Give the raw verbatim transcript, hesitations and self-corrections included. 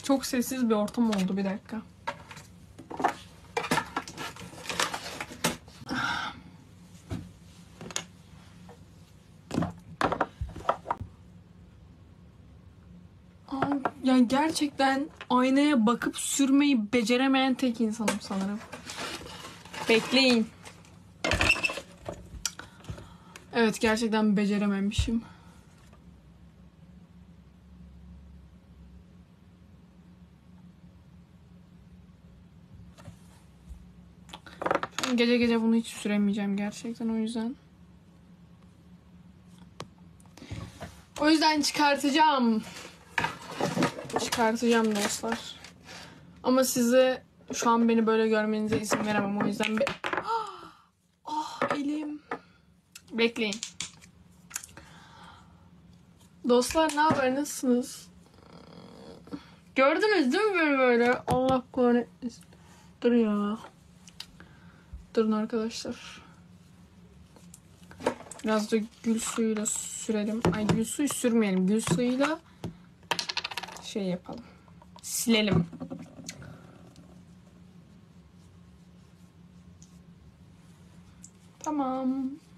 Çok sessiz bir ortam oldu, bir dakika. Yani gerçekten aynaya bakıp sürmeyi beceremeyen tek insanım sanırım. Bekleyin. Evet, gerçekten becerememişim. Gece gece bunu hiç süremeyeceğim gerçekten, o yüzden. O yüzden çıkartacağım. Çıkartacağım dostlar. Ama size şu an beni böyle görmenize izin veremem, o yüzden be ah, elim. Bekleyin. Dostlar, ne haber, nasılsınız? Gördünüz değil mi beni böyle? Allah kahretmesin. Dur ya. Durun arkadaşlar. Biraz da gül suyuyla sürelim. Ay, gül suyu sürmeyelim. Gül suyuyla şey yapalım. Silelim. Tamam.